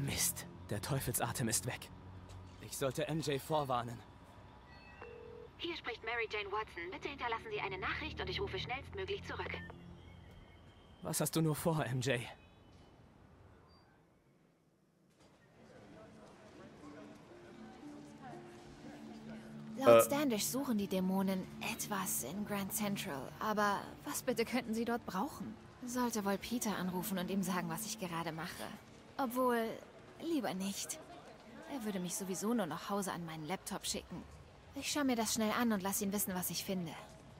Mist, der Teufelsatem ist weg. Ich sollte MJ vorwarnen. Hier spricht Mary Jane Watson. Bitte hinterlassen Sie eine Nachricht und ich rufe schnellstmöglich zurück. Was hast du nur vor, MJ? Laut Standish suchen die Dämonen etwas in Grand Central. Aber was bitte könnten sie dort brauchen? Sollte wohl Peter anrufen und ihm sagen, was ich gerade mache. Obwohl, lieber nicht. Er würde mich sowieso nur nach Hause an meinen Laptop schicken. Ich schaue mir das schnell an und lasse ihn wissen, was ich finde.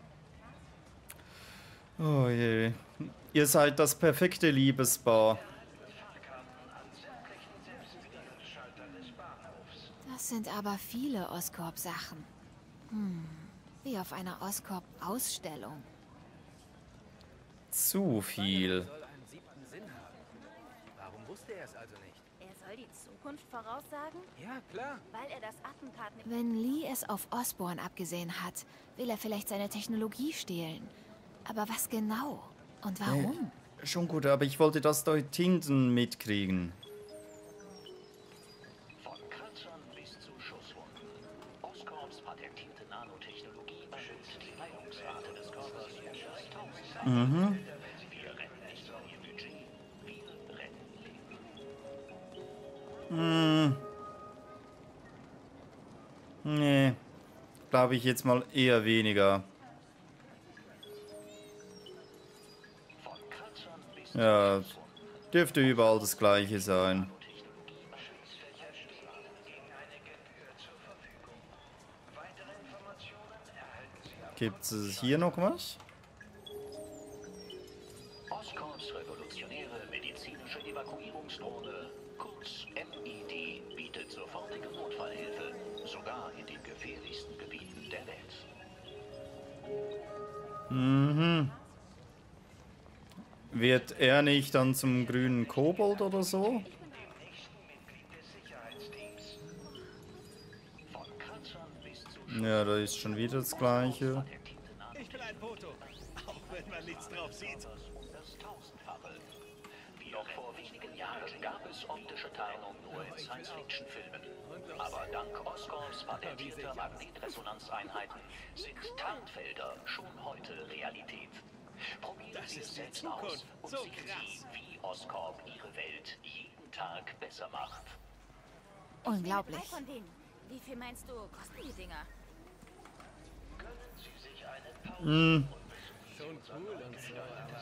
Oh je. Ihr seid das perfekte Liebespaar. Das sind aber viele Oscorp-Sachen. Wie auf einer Oscorp-Ausstellung. Zu viel. Soll einen 7. Sinn haben. Warum wusste er es also nicht? Er soll die Zukunft voraussagen? Ja, klar. Weil er das Attentat nicht... Wenn Lee es auf Osborn abgesehen hat, will er vielleicht seine Technologie stehlen. Aber was genau? Und warum? Schon gut, aber ich wollte das dort hinten mitkriegen. Von Kratzern bis zu Schusswunden. Oscorps patentierte Nanotechnologie beschützt die Heilungsrate des Körpers um 1000. Wir retten nicht nur ihr Budget, wir retten Leben. Nee, glaube ich jetzt mal eher weniger. Von Kratzern bis Ja, dürfte überall das Gleiche sein. Gibt es hier noch was? Oscorps revolutionäre medizinische Evakuierungsdrohne, kurz MID, bietet sofortige Notfallhilfe, sogar in den gefährlichsten Gebieten der Welt. Wird er nicht dann zum grünen Kobold oder so? Von Kratzern bis zu Ja, da ist schon wieder das Gleiche. Ich will ein Foto. Auch wenn man nichts drauf sieht. um das Tausendfache. Noch vor wenigen Jahren gab es optische Tarnung nur in Science-Fiction-Filmen. Aber dank Oscorps patentierter Magnetresonanzeinheiten sind Tarnfelder schon heute Realität. Probieren Das Sie es ist die selbst aus Zukunft. und So sehen krass. Sie, wie Oscorp Ihre Welt jeden Tag besser macht. Unglaublich. Drei von denen. Wie viel meinst du, kosten die Dinger? Schon cool und so, aber...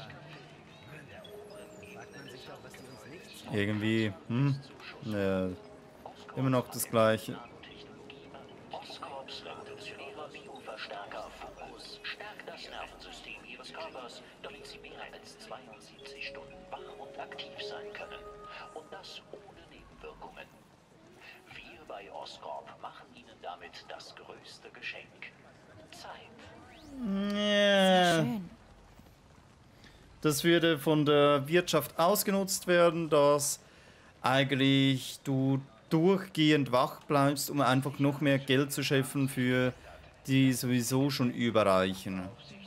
Fragt man sich doch, was die uns nicht sagen. Irgendwie, ja, immer noch das Gleiche. Oscorps revolutionärer Bioverstärker Focus stärkt das Nervensystem Ihres Körpers, damit Sie mehr als 72 Stunden wach und aktiv sein können. Und das ohne Nebenwirkungen. Wir bei Oscorp machen Ihnen damit das größte Geschenk. Zeit. Ja. Schön. Das würde von der Wirtschaft ausgenutzt werden, dass eigentlich du durchgehend wach bleibst, um einfach noch mehr Geld zu schöpfen für die sowieso schon Überreichen.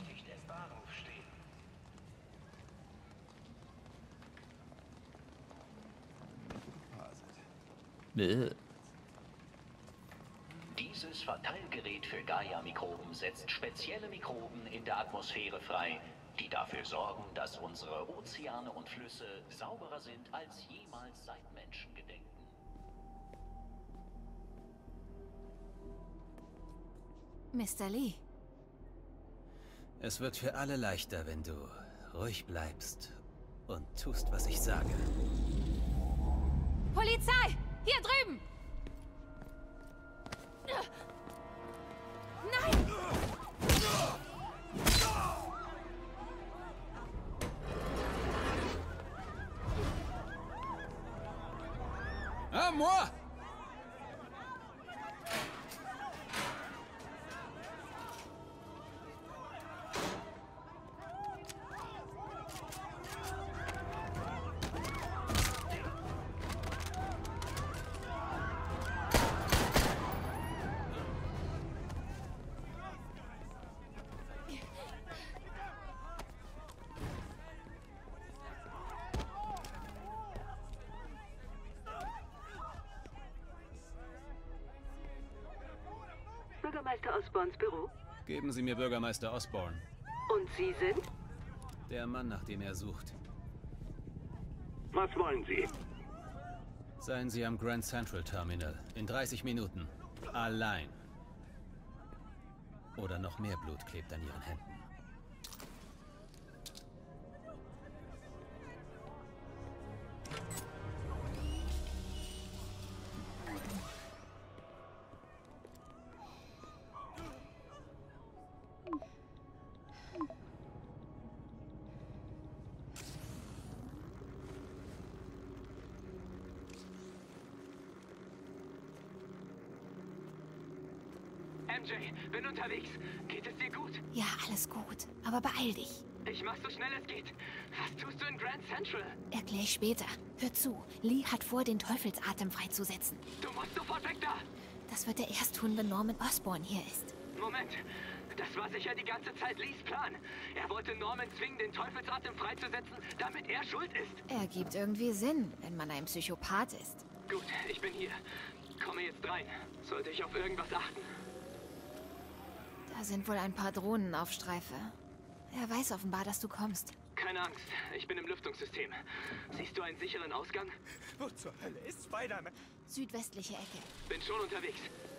Dieses Verteilgerät für Gaia-Mikroben setzt spezielle Mikroben in der Atmosphäre frei, die dafür sorgen, dass unsere Ozeane und Flüsse sauberer sind als jemals seit Menschengedenken. Mr. Lee. Es wird für alle leichter, wenn du ruhig bleibst und tust, was ich sage. Polizei! Hier drüben! Nein! Ah, moi! Bürgermeister Osborns Büro? Geben Sie mir Bürgermeister Osborn. Und Sie sind? Der Mann, nach dem er sucht. Was wollen Sie? Seien Sie am Grand Central Terminal. In 30 Minuten. Allein. Oder noch mehr Blut klebt an Ihren Händen. MJ, bin unterwegs. Geht es dir gut? Ja, alles gut. Aber beeil dich. Ich mach so schnell es geht. Was tust du in Grand Central? Erklär ich später. Hör zu. Lee hat vor, den Teufelsatem freizusetzen. Du musst sofort weg da! Das wird er erst tun, wenn Norman Osborn hier ist. Moment. Das war sicher die ganze Zeit Lees Plan. Er wollte Norman zwingen, den Teufelsatem freizusetzen, damit er schuld ist. Ergibt irgendwie Sinn, wenn man ein Psychopath ist. Gut, ich bin hier. Komme jetzt rein. Sollte ich auf irgendwas achten? Da sind wohl ein paar Drohnen auf Streife. Er weiß offenbar, dass du kommst. Keine Angst, ich bin im Lüftungssystem. Siehst du einen sicheren Ausgang? Wo zur Hölle ist Spider-Man? Südwestliche Ecke. Bin schon unterwegs.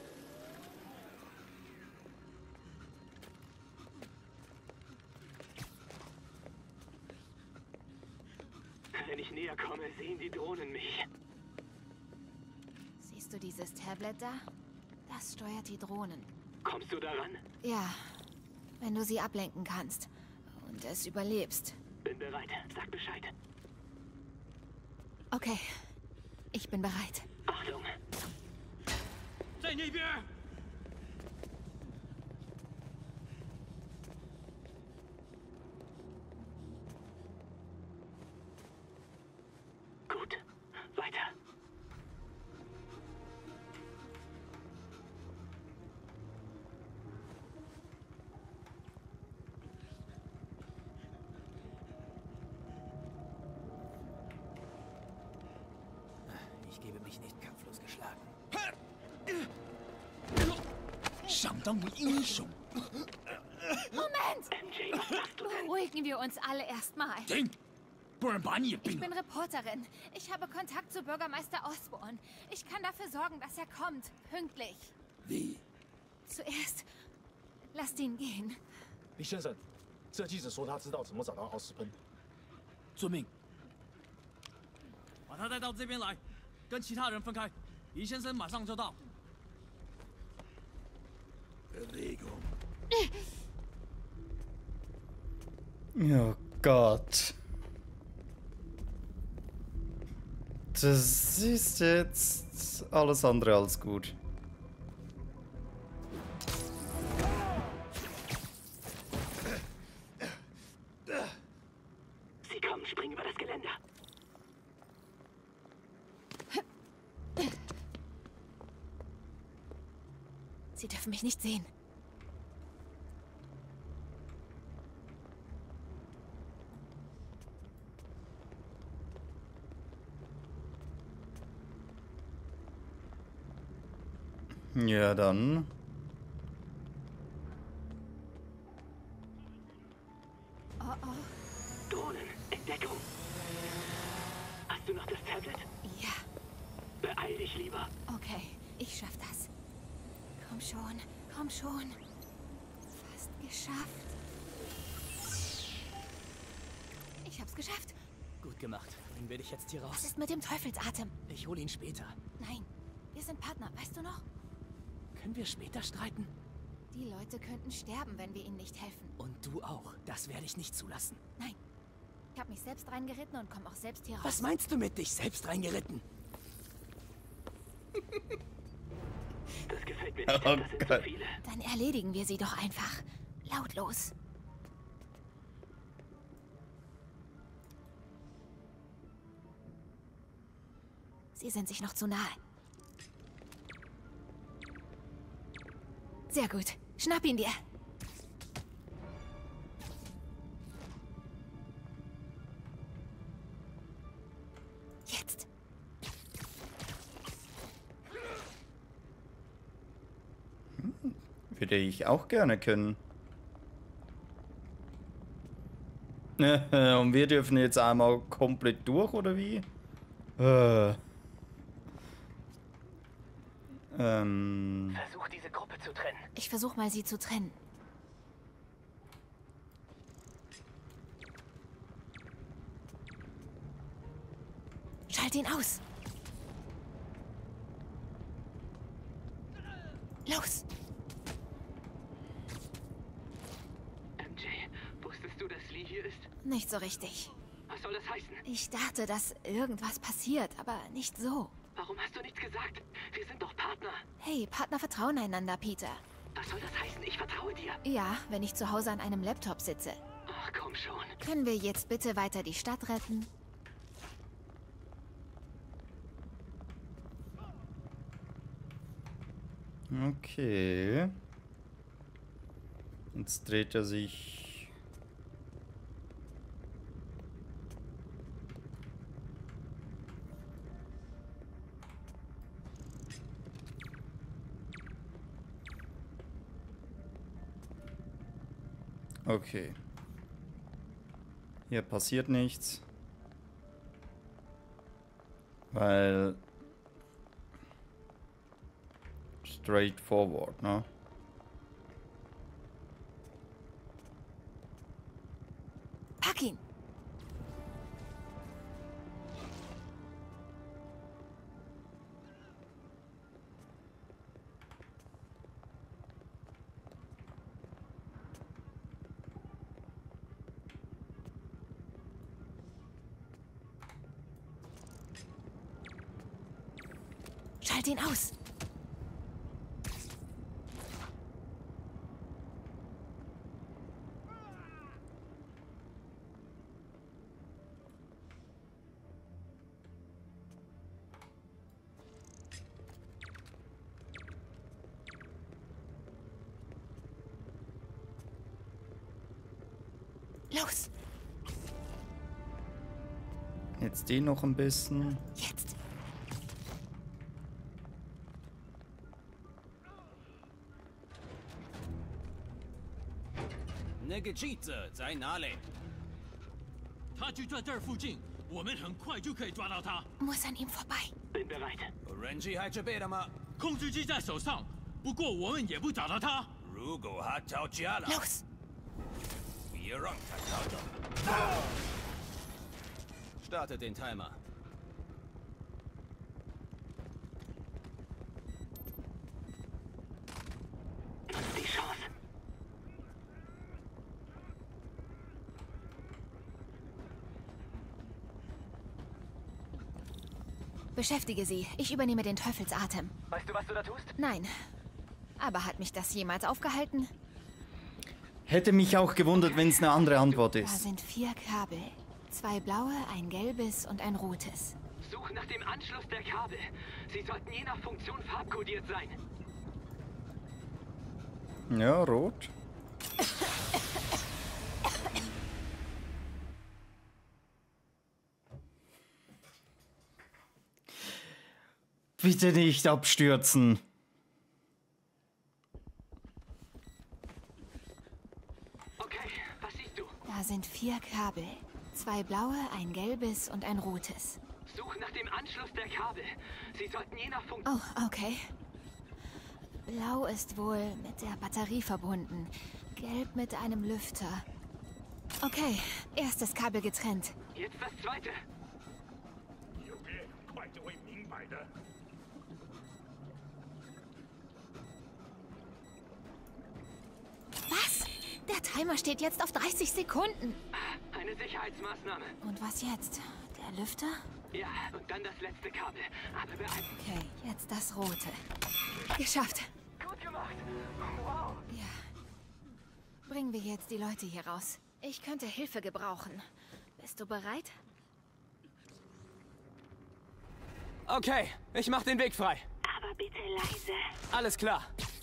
Wenn ich näher komme, sehen die Drohnen mich. Siehst du dieses Tablet da? Das steuert die Drohnen. Kommst du daran? Ja, wenn du sie ablenken kannst und es überlebst. Bin bereit. Sag Bescheid. Okay, ich bin bereit. Achtung! Gut, weiter. Ich gebe mich nicht kampflos geschlagen. 想当英雄。 Moment! MJ, was machst du denn? Beruhigen wir uns alle erstmal. 停，不然把你也 Ich 并 bin 了。 Reporterin. Ich habe Kontakt zu Bürgermeister Osborn. Ich kann dafür sorgen, dass er kommt. Pünktlich. Wie？ Zuerst, lasst ihn gehen. 李先生，这记者说他知道怎么找到奥斯喷。 遵命。把他带到这边来，跟其他人分开。李先生马上就到。Bewegung。 Oh Gott. Das ist jetzt alles andere als gut. Sie kommen, spring über das Geländer. Sie dürfen mich nicht sehen. Ja, dann. Oh oh. Drohnen, Entdeckung. Hast du noch das Tablet? Ja, Beeil dich lieber. okay. Ich schaff das. Komm schon, komm schon. Fast geschafft. Ich hab's geschafft. Gut gemacht. Bringen wir dich jetzt hier Was raus. ist mit dem Teufelsatem? Ich hole ihn später. Nein, wir sind Partner, weißt du noch? Können wir später streiten? Die Leute könnten sterben, wenn wir ihnen nicht helfen. Und du auch. Das werde ich nicht zulassen. Nein. Ich habe mich selbst reingeritten und komme auch selbst hier raus. Was meinst du mit dich selbst reingeritten? Das gefällt mir nicht. Oh Das sind zu Gott. viele. Dann erledigen wir sie doch einfach. Lautlos. Sie sind sich noch zu nahe. Sehr gut. Schnapp ihn dir. Jetzt. Würde ich auch gerne können. Und wir dürfen jetzt einmal komplett durch, oder wie? Versuch, diese Gruppe zu trennen. Ich versuche mal, sie zu trennen. Schalt ihn aus. Los. MJ, wusstest du, dass Lee hier ist? Nicht so richtig. Was soll das heißen? Ich dachte, dass irgendwas passiert, aber nicht so. Warum hast du nichts gesagt? Wir sind doch Partner. Hey, Partner vertrauen einander, Peter. Was soll das heißen? Ich vertraue dir. Ja, wenn ich zu Hause an einem Laptop sitze. Ach, komm schon. Können wir jetzt bitte weiter die Stadt retten? Okay. Jetzt dreht er sich. Okay. Hier passiert nichts. Weil straightforward, ne? Pack ihn! Schalt ihn aus! Los! Jetzt den noch ein bisschen. Jetzt! Muss an ihm vorbei. Bin bereit. 人质还准备了吗？ 控制机在手上，不过我们也不找到他。 如果他找家了， Los! 别让他找到。Starte den Timer. Die Chance. Beschäftige sie. Ich übernehme den Teufelsatem. Weißt du, was du da tust? Nein. Aber hat mich das jemals aufgehalten? Hätte mich auch gewundert, wenn es eine andere Antwort Da ist. sind 4 Kabel. 2 blaue, ein gelbes und ein rotes. Such nach dem Anschluss der Kabel. Sie sollten je nach Funktion farbkodiert sein. Ja, rot. Bitte nicht abstürzen. Okay, was siehst du? Da sind 4 Kabel. 2 blaue, ein gelbes und ein rotes. Such nach dem Anschluss der Kabel. Sie sollten je nach Funktion... Oh, okay. Blau ist wohl mit der Batterie verbunden. Gelb mit einem Lüfter. Okay, erstes Kabel getrennt. Jetzt das zweite. Was? Der Timer steht jetzt auf 30 Sekunden. Eine Sicherheitsmaßnahme. Und was jetzt? Der Lüfter? Ja, und dann das letzte Kabel. Aber beeilen. Okay, jetzt das rote. Geschafft. Gut gemacht. Wow. Ja. Bringen wir jetzt die Leute hier raus. Ich könnte Hilfe gebrauchen. Bist du bereit? Okay, ich mach den Weg frei. Aber bitte leise. Alles klar.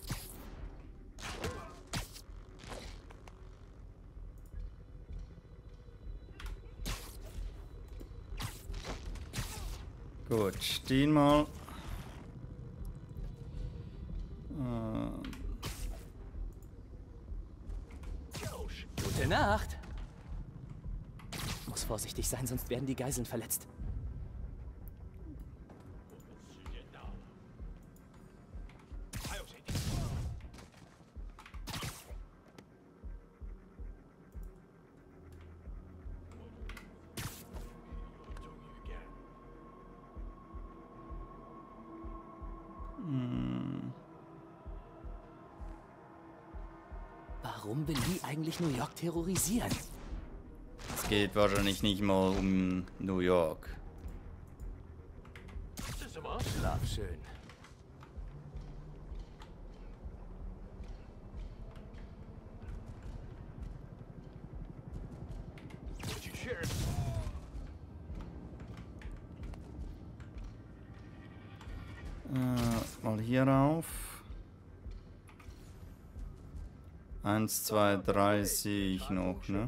Gut, stehen mal. vorsichtig sein, sonst werden die Geiseln verletzt. Warum will Lee eigentlich New York terrorisieren? Es geht wahrscheinlich nicht mal um New York. Schlaf schön. Mal hier rauf. 1, 2, 3 sehe ich noch, ne?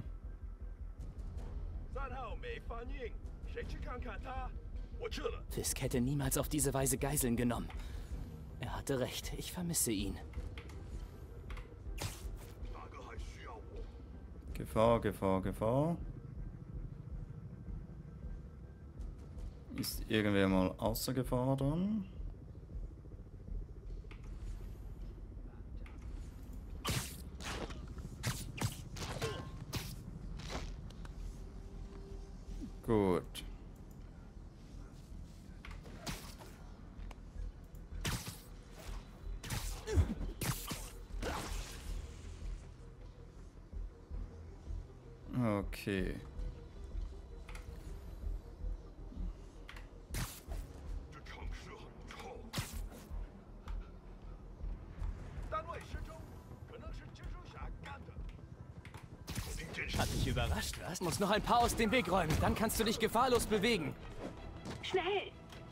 Fisk hätte niemals auf diese Weise Geiseln genommen. Er hatte recht, ich vermisse ihn. Gefahr, Gefahr, Gefahr. Ist irgendwer mal außer Gefahr dann? Gut. Okay. Hat dich überrascht, was? Muss noch ein paar aus dem Weg räumen, dann kannst du dich gefahrlos bewegen. Schnell!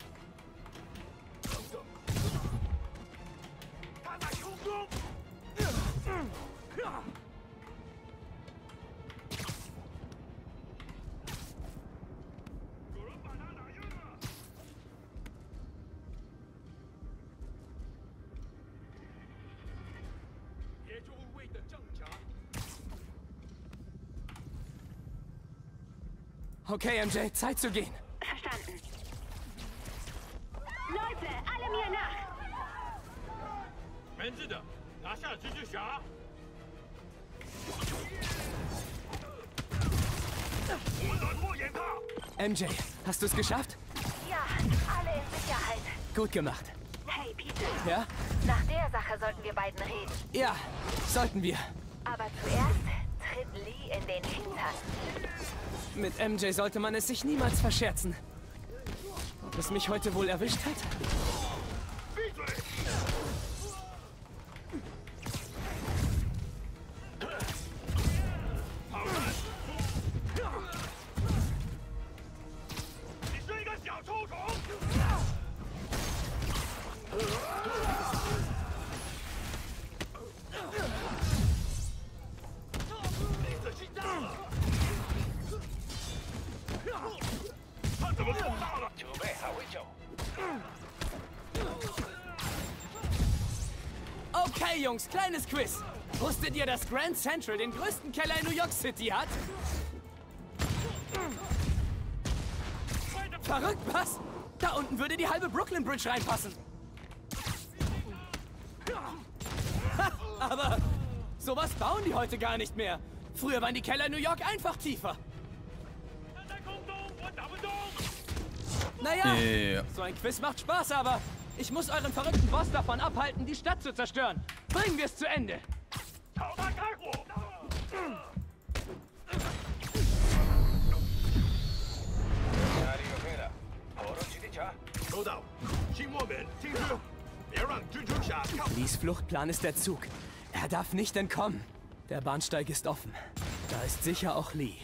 Okay, MJ, Zeit zu gehen. Verstanden. Leute, alle mir nach! MJ, hast du es geschafft? Ja, alle in Sicherheit. Gut gemacht. Hey, Peter. Ja? Nach der Sache sollten wir beiden reden. Ja, sollten wir. Aber zuerst tritt Lee in den Hintern. Mit MJ sollte man es sich niemals verscherzen. Ob es mich heute wohl erwischt hat? Okay, Jungs, kleines Quiz. Wusstet ihr, dass Grand Central den größten Keller in New York City hat? Verrückt, was? Da unten würde die halbe Brooklyn Bridge reinpassen. Ha, aber sowas bauen die heute gar nicht mehr. Früher waren die Keller in New York einfach tiefer. Naja, so ein Quiz macht Spaß, aber ich muss euren verrückten Boss davon abhalten, die Stadt zu zerstören. Bringen wir es zu Ende. Lees Fluchtplan ist der Zug. Er darf nicht entkommen. Der Bahnsteig ist offen. Da ist sicher auch Lee.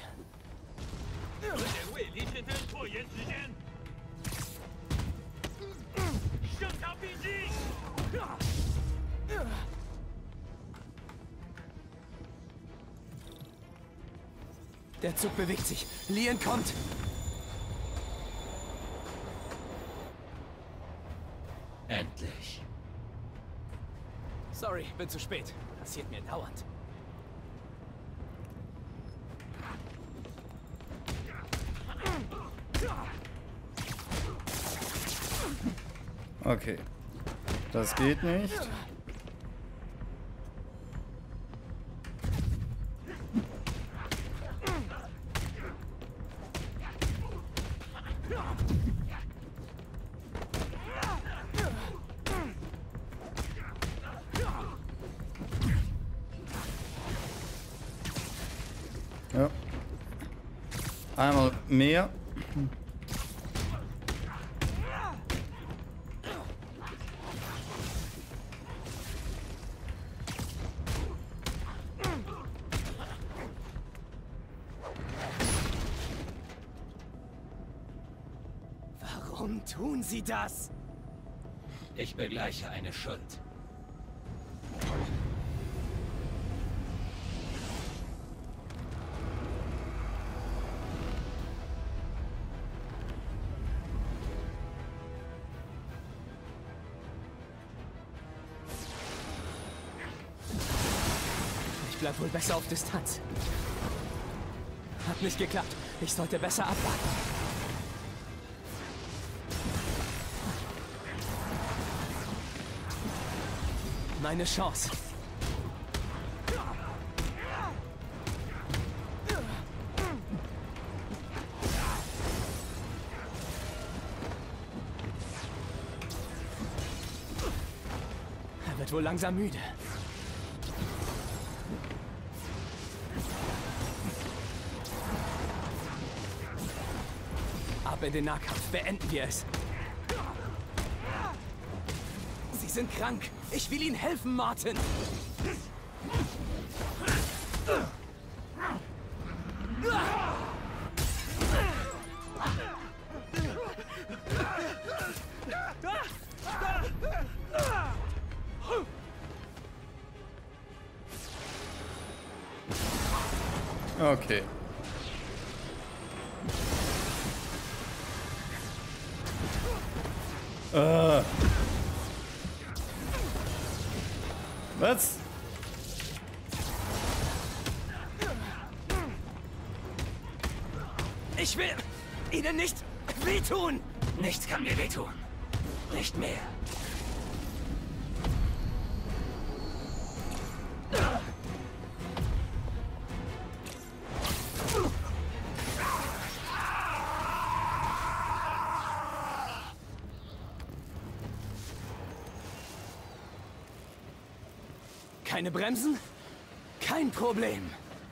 Der Zug bewegt sich. Lee entkommt. Endlich. Sorry, bin zu spät. Passiert mir dauernd. Okay. Das geht nicht. Ja. Einmal mehr. Warum tun Sie das? Ich begleiche eine Schuld. Ich bleib wohl besser auf Distanz. Hat nicht geklappt. Ich sollte besser abwarten. Meine Chance. Er wird wohl langsam müde. Ab in den Nahkampf. Beenden wir es. Sie sind krank. Ich will Ihnen helfen, Martin. Okay. Was? Ich will Ihnen nicht wehtun. Nichts kann mir wehtun. Nicht mehr. Keine Bremsen? Kein Problem.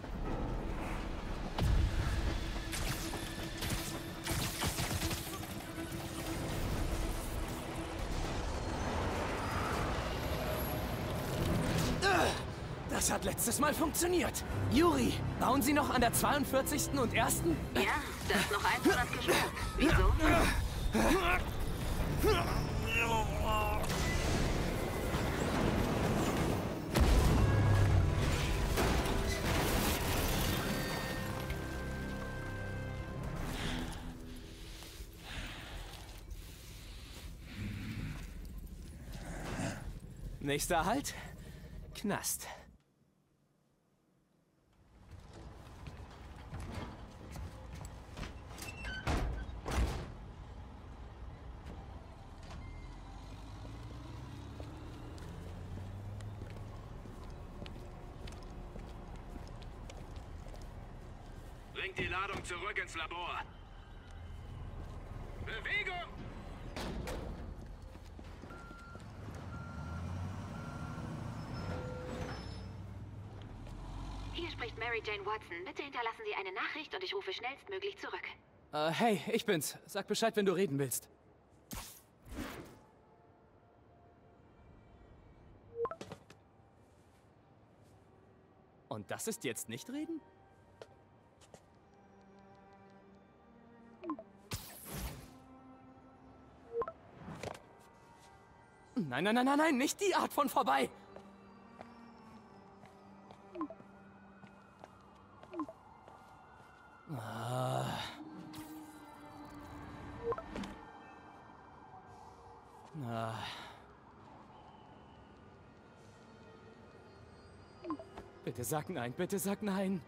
Das hat letztes Mal funktioniert. Yuri, bauen Sie noch an der 42. und 1.? Ja, da ist noch ein Monat gesperrt. Wieso? Nächster Halt? Knast. Bringt die Ladung zurück ins Labor. Bewegung! Hier spricht Mary Jane Watson. Bitte hinterlassen Sie eine Nachricht und ich rufe schnellstmöglich zurück. Hey, ich bin's. Sag Bescheid, wenn du reden willst. Und das ist jetzt nicht reden? Nein, nein, nein, nein, nein, nicht die Art von vorbei! Bitte sag nein, bitte sag nein.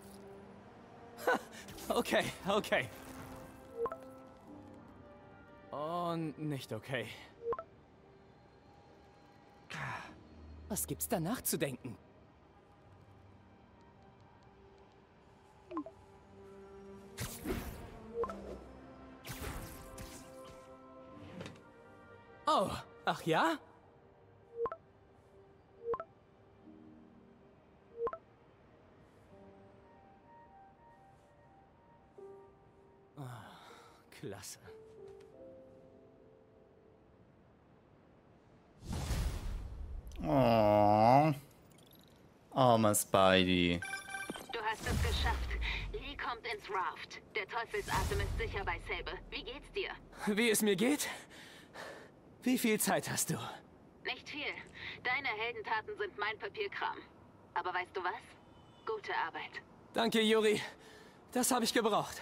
Okay, okay. Und nicht okay. Was gibt's da nachzudenken? Oh, ach ja? Oh, klasse. Oh, armer Spidey. Du hast es geschafft. Lee kommt ins Raft. Der Teufelsatem ist sicher bei Sable. Wie geht's dir? Wie es mir geht? Wie viel Zeit hast du? Nicht viel. Deine Heldentaten sind mein Papierkram. Aber weißt du was? Gute Arbeit. Danke, Yuri. Das habe ich gebraucht.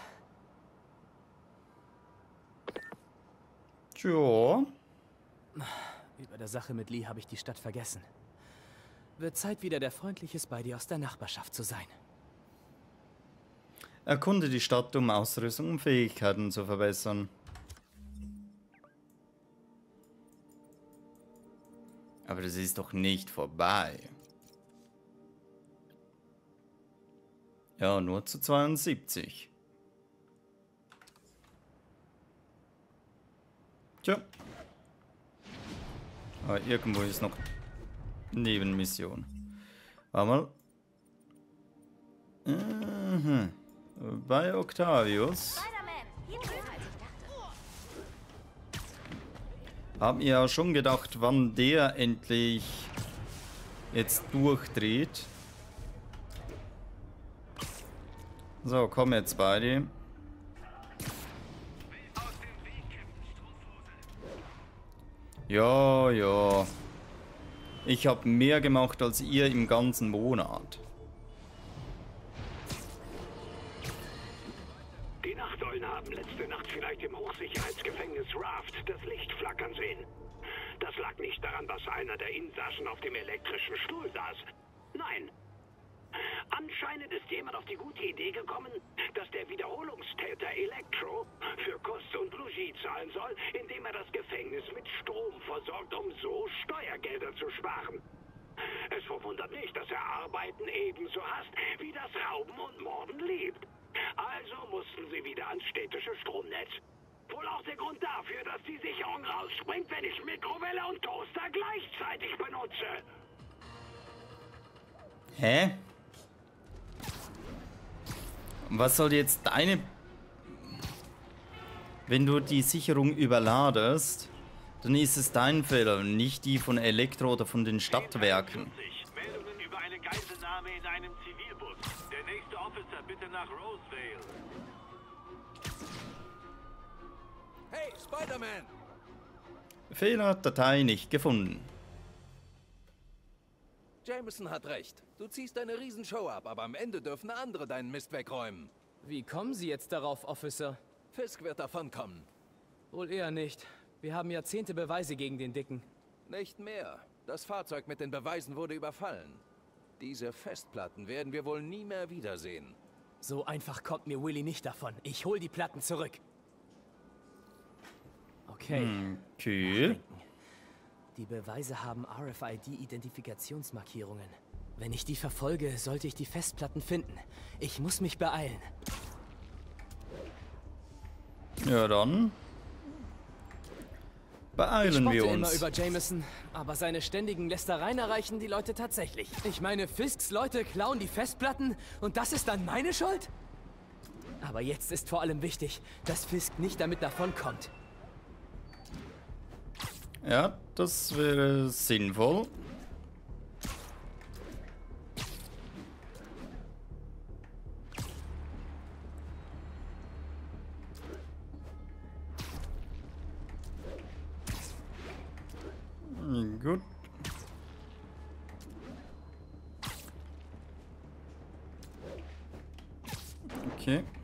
Tja. Über der Sache mit Lee habe ich die Stadt vergessen. Wird Zeit, wieder der freundliche Spidey aus der Nachbarschaft zu sein. Erkunde die Stadt, um Ausrüstung und Fähigkeiten zu verbessern. Aber das ist doch nicht vorbei. Ja, nur zu 72. Tja. Aber irgendwo ist noch Nebenmission. Warte mal. Bei Octavius haben wir ja schon gedacht, wann der endlich jetzt durchdreht. So, komm jetzt bei dem. Ja, ja. Ich habe mehr gemacht als ihr im ganzen Monat. Die Nachteulen haben letzte Nacht vielleicht im Hochsicherheitsgefängnis Raft das Licht flackern sehen. Das lag nicht daran, dass einer der Insassen auf dem elektrischen Stuhl saß. Nein. Anscheinend ist jemand auf die gute Idee gekommen, dass der Wiederholungstäter Electro für Kost und Logis zahlen soll, indem er das Gefängnis mit Strom versorgt, um so Steuergelder zu sparen. Es verwundert nicht, dass er Arbeiten ebenso hasst, wie das Rauben und Morden liebt. Also mussten sie wieder ans städtische Stromnetz. Wohl auch der Grund dafür, dass die Sicherung rausspringt, wenn ich Mikrowelle und Toaster gleichzeitig benutze. Hä? Was soll jetzt deine... Wenn du die Sicherung überladest, dann ist es dein Fehler, nicht die von Elektro oder von den Stadtwerken. Meldungen über eine Geiselnahme in einem Zivilbus. Der nächste Officer bitte nach Rosevale. Hey, Spider-Man! Fehler, Datei nicht gefunden. Jameson hat recht. Du ziehst eine Riesenshow ab, aber am Ende dürfen andere deinen Mist wegräumen. Wie kommen Sie jetzt darauf, Officer? Fisk wird davonkommen. Wohl eher nicht. Wir haben Jahrzehnte Beweise gegen den Dicken. Nicht mehr. Das Fahrzeug mit den Beweisen wurde überfallen. Diese Festplatten werden wir wohl nie mehr wiedersehen. So einfach kommt mir Willy nicht davon. Ich hol die Platten zurück. Okay. Okay. Die Beweise haben RFID-Identifikationsmarkierungen. Wenn ich die verfolge, sollte ich die Festplatten finden. Ich muss mich beeilen. Ja, dann beeilen wir uns. Immer über Jameson, aber seine ständigen Lästereien erreichen die Leute tatsächlich. Ich meine, Fisks Leute klauen die Festplatten und das ist dann meine Schuld? Aber jetzt ist vor allem wichtig, dass Fisk nicht damit davonkommt. Ja, das wäre sinnvoll. Gut. Okay.